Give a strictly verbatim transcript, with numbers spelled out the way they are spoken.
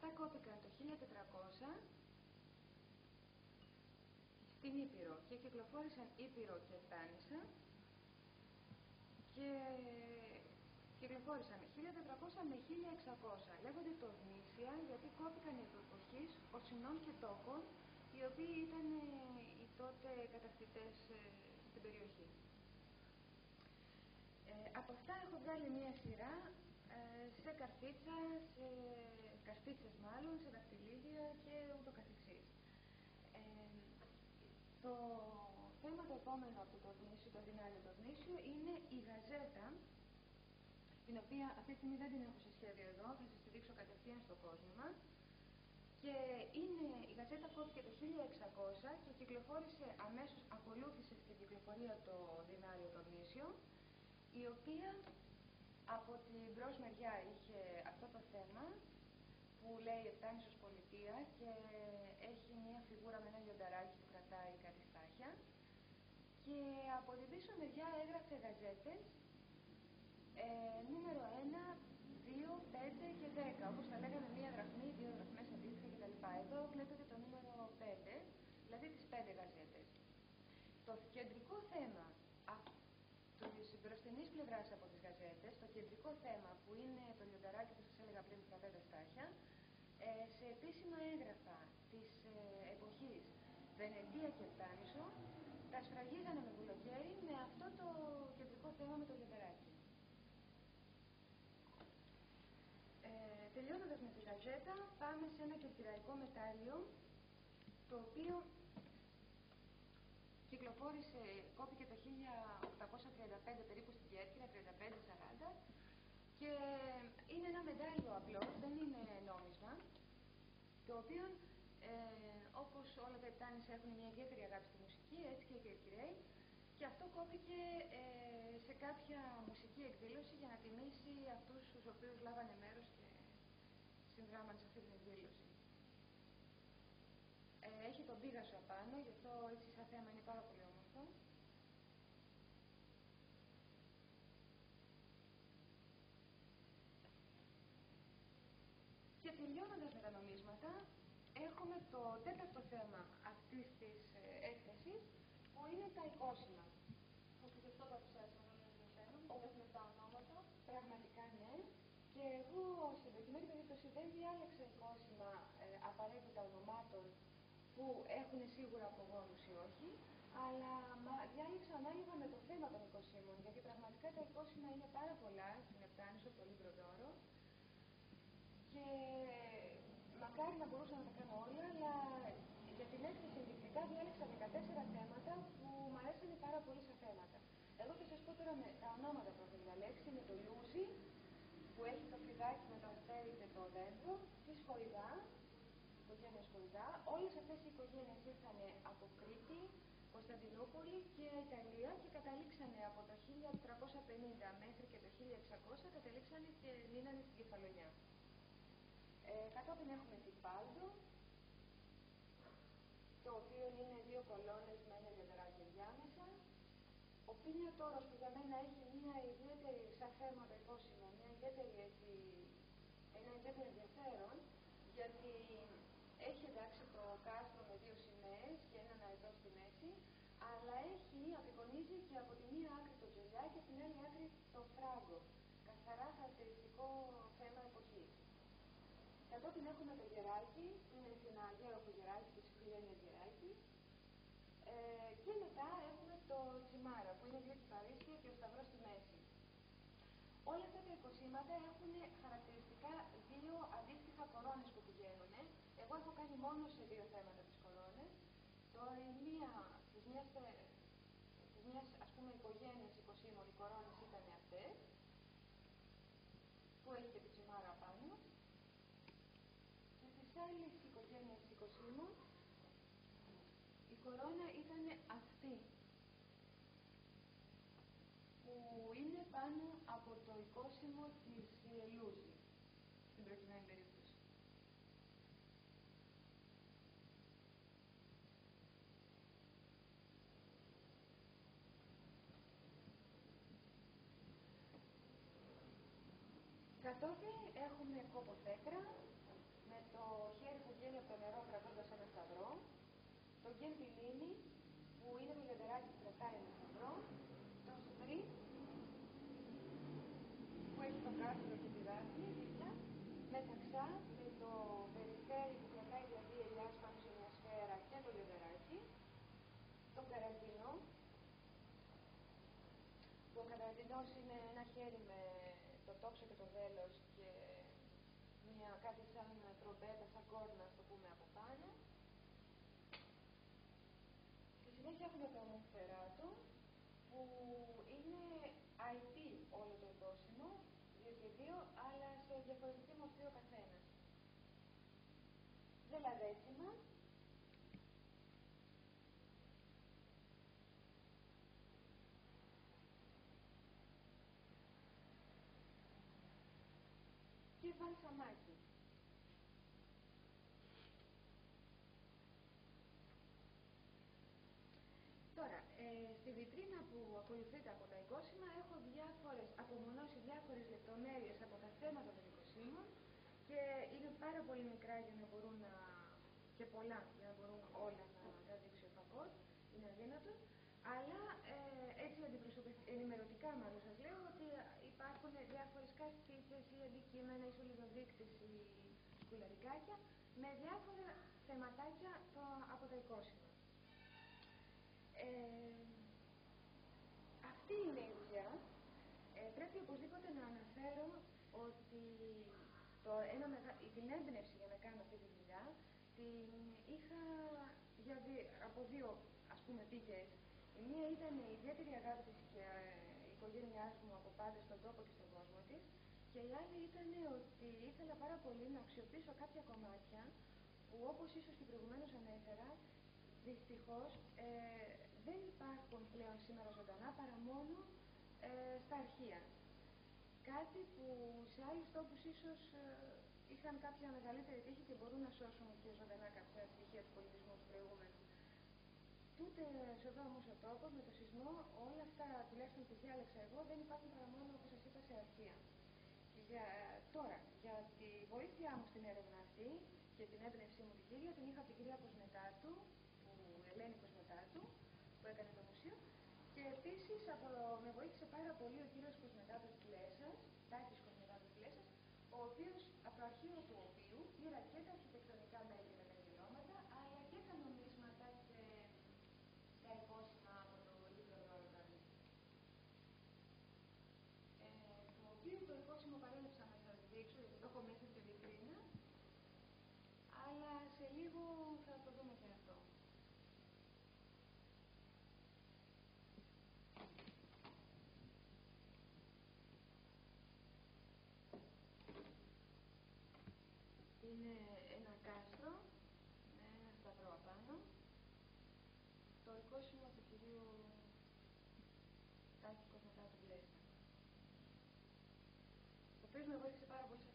Αυτά κόπηκαν το χίλια τετρακόσια στην Ήπειρο και κυκλοφόρησαν Ήπειρο και Τάνισσα και κυκλοφόρησαν χίλια τετρακόσια με χίλια εξακόσια. Λέγονται τορνήσια γιατί κόπηκαν επί εποχής Οσινών και Τόκων, οι οποίοι ήταν οι τότε κατακτητές στην περιοχή. Ε, από αυτά έχω βγάλει μία σειρά ε, σε καρφίτσα, σε καρφίτσες μάλλον, σε δαχτυλίδια και ούτω καθεξής. Ε, το θέμα το επόμενο από το τορνήσιο, το δινάριο τορνήσιο, είναι η γαζέτα, την οποία αυτή τη στιγμή δεν την έχω σε σχέδιο εδώ, θα σας τη δείξω κατευθείαν στο κόσμο μας. Και είναι, η γαζέτα κόπηκε το χίλια εξακόσια και κυκλοφόρησε αμέσως, ακολούθησε στην κυκλοφορία το δινάριο τορνήσιο, η οποία από την μπρος μεριά είχε αυτό το θέμα που λέει Επτάνησος πολιτεία και έχει μια φιγούρα με ένα λιονταράκι που κρατάει κάτι στάχια, και από την πίσω μεριά έγραφε γαζέτες ε, νούμερο ένα, δύο, πέντε και δέκα, όπως θα λέγαμε μία δραχμή, δύο δραχμές αντίστοιχα κτλ. Εδώ βλέπετε το νούμερο πέντε, δηλαδή τις πέντε γαζέτες. Το κεντρικό θέμα της μπροστινής πλευράς από τις γαζέτες, το κεντρικό θέμα που είναι το λιονταράκι που σας έλεγα πριν που κρατάει τα στάχια, ε, σε επίσημα έγγραφα της ε, εποχής Βενετία και Επτάνησο, τα σφραγίζανε με βουλοκαίρι με αυτό το κεντρικό θέμα με το λιονταράκι. Ε, τελειώνοντας με τη γαζέτα, πάμε σε ένα κερκυραϊκό μετάλλιο, το οποίο κυκλοφόρησε, κόπηκε το χίλια οκτακόσια τριάντα πέντε περίπου στην Κέρκυρα, τριάντα πέντε σαράντα, και είναι ένα μετάλλιο απλό, δεν είναι νόμισμα, το οποίο ε, όπως όλα τα Επτάνησσα έχουν μια ιδιαίτερη αγάπη στη μουσική, έτσι και οι Κερκυραίοι, και αυτό κόπηκε ε, σε κάποια μουσική εκδήλωση για να τιμήσει αυτούς τους οποίους λάβανε μέρος και συνδράμαν σε αυτή την εκδήλωση. Ε, έχει τον πίγασο απάνω, γι' αυτό έτσι σαν θέμα είναι πάρα πολύ όμορφο. Και τελειώνοντας με τα νομίσματα, έχουμε το τέταρτο θέμα αυτής της ε, έκθεσης, που είναι τα εικόσιμα. Που και αυτό παρουσιάζουμε όλες με τα ονόματα. Πραγματικά ναι. Και εγώ στην προκειμένη περίπτωση δεν διάλεξα εικόσιμα ε, απαραίτητα ονομάτων που έχουν σίγουρα απογόνους ή όχι, αλλά μα, διάλεξα ανάλογα με το θέμα των εικοσίμων, γιατί πραγματικά τα εικόσιμα είναι πάρα πολλά στην Επτάνησο, στο Λίμπρο-Δώρο, και μακάρι να μπορούσα να τα κάνω όλα, αλλά για την έκθεση ενδεικτικά διάλεξα δεκατέσσερα θέματα που μου αρέσανε πάρα πολύ σαν θέματα. Εγώ θα σας πω τώρα με τα ονόματα που έχω διαλέξει. Είναι το Λούζι, που έχει το φλιδάκι με το αστέρι και το δέντρο, τη Σχοϊδά, οικογένεια Σχοϊδά. Όλες αυτές οι οικογένειες ήρθαν από Κρήτη, Κωνσταντινούπολη και Ιταλία και καταλήξανε από το χίλια τετρακόσια πενήντα μέχρι και το χίλια εξακόσια, καταλήξανε και μείνανε στην Κεφαλονιά. Ε, κατόπιν έχουμε την Πάλτο, το οποίο είναι δύο κολόνες με ένα λιονταράκι ενδιάμεσα. Ο Πίνιο Τόρος, που για μένα έχει μια ιδιαίτερη, σαν θέμα το εικόσιμο, μια ιδιαίτερη, έτσι, ένα ιδιαίτερο ενδιαφέρον, γιατί έχει εντάξει το κάστρο με δύο σημαίες και έναν αετό στη μέση, αλλά έχει, απεικονίζει και από τη μία άκρη το τζολιά και από την άλλη άκρη το φράγκο. Καθαρά χαρακτηριστικό θέμα εποχής. Κατόπιν έχουμε το γεράκι, που είναι ένα γέροχο γεράκι της οικογένειας Γεράκι. Ε, και μετά έχουμε το τσιμάρα, που είναι δύο κυπαρίσια και ο σταυρός στη μέση. Όλα αυτά τα εικοσίματα έχουν χαρακτηριστικά δύο αντίστοιχα κορώνες που πηγαίνουν. Εγώ έχω κάνει μόνο σε δύο θέματα τις κορώνες. Τώρα η μία, της μιας, της μιας ας πούμε οικογένειας εικοσίμων, οι κορώνες ήταν αυτές, που έχει και τη τσιμάρα πάνω. Και της άλλης οικογένειας εικοσίμων, η κορώνα ήταν αυτή, που είναι πάνω από το εικόσιμο της Λούζη, στην προκειμένη περίπτωση. Κατόπιν έχουμε κόπο δέκρα, με το χέρι που βγαίνει από το νερό κρατώντας ένα σταυρό, το γκέμπιλίνι που είναι το λιοντεράκι που κρατάει ένα σταυρό, το στρί που έχει το κάρτουλο και τη δάφνη δίπλα, με ταξά, με το περιστέρι που κρατάει δηλαδή ελιάς πάνω σε μια σφαίρα και το λιοντεράκι, το καραντινό, που ο καραντινός είναι ένα χέρι με το τόξο και το βέλος και μια, κάτι σαν τρομπέτα, σαν κόρνα, το πούμε, από πάνω. Στη συνέχεια έχουμε το μοφεράτο, που είναι άι πι όλο το εικόσιμο, δύο και δύο, αλλά σε διαφορετική μορφή ο καθένας. Βελαδέτσιμα, και βαλσαμάκι. Τώρα, ε, στη βιτρίνα που ακολουθείται από τα εικόσιμα έχω διάφορες, απομονώσει διάφορες λεπτομέρειες από τα θέματα των εικοσίμων και είναι πάρα πολύ μικρά για να μπορούν να, και πολλά για να μπορούν όλα να τα δείξει ο φακός, είναι αδύνατο, αλλά ε, έτσι ενημερωτικά μάλλον σας λέω ότι υπάρχουν διάφορες καστίτσες ή αντικείμενα, ή σωληνοδείκτες ή σκουλαρικάκια με διάφορα θεματάκια το, από τα εικόσιμα. Ε, αυτή είναι η δουλειά. Ε, πρέπει οπωσδήποτε να αναφέρω ότι το ένα μεγα... την έμπνευση για να κάνω αυτή τη δουλειά την είχα για δι... από δύο, ας πούμε, πηγές. Η μία ήταν η ιδιαίτερη αγάπη της και η οικογένειάς μου από πάντα στον τόπο και στον κόσμο της, και η άλλη ήταν ότι ήθελα πάρα πολύ να αξιοποιήσω κάποια κομμάτια που, όπως ίσως και προηγουμένως ανέφερα, δυστυχώς ε, δεν υπάρχουν πλέον σήμερα ζωντανά παρά μόνο ε, στα αρχεία. Κάτι που σε άλλους τόπους ίσως ε, είχαν κάποια μεγαλύτερη τύχη και μπορούν να σώσουν και ζωντανά κάποια στοιχεία του πολιτισμού του προηγούμενου. Τούτε σε εδώ όμως ο τόπος με το σεισμό, όλα αυτά τουλάχιστον που διάλεξα εγώ δεν υπάρχουν παρά μόνο, όπως σας είπα, σε αρχεία. Και για, τώρα, για τη βοήθειά μου στην έρευνα αυτή και την έμπνευσή μου την κύρια, την είχα από την κυρία Κοσμετάτου, Ελένη Κοσμετάτου, που έκανε το μουσείο, και επίσης από, με βοήθησε πάρα πολύ ο κύριος Κοσμετάτος Κλέσας, Τάκης Κοσμετάτος Κλέσας, ο οποίος, από το αρχείο του οποίου πήρα και τα αρχιτεκτονικά μέλη με τα γελώματα, αλλά και τα νομίσματα και τα εικόσιμα από το ίδιο όργανο. Ε, το οποίο το εικόσιμο παρέλειψα να σας δείξω, γιατί το έχω μέσα στη βιτρίνα, αλλά σε λίγο θα το δούμε και αυτό. Είναι ένα κάστρο με ένα σταυρό απάνω, το εικόσιμο του κυρίου Τάκη Κοσμετάτου Βλέσσα, ο οποίος με βοήθησε πάρα πολύ σε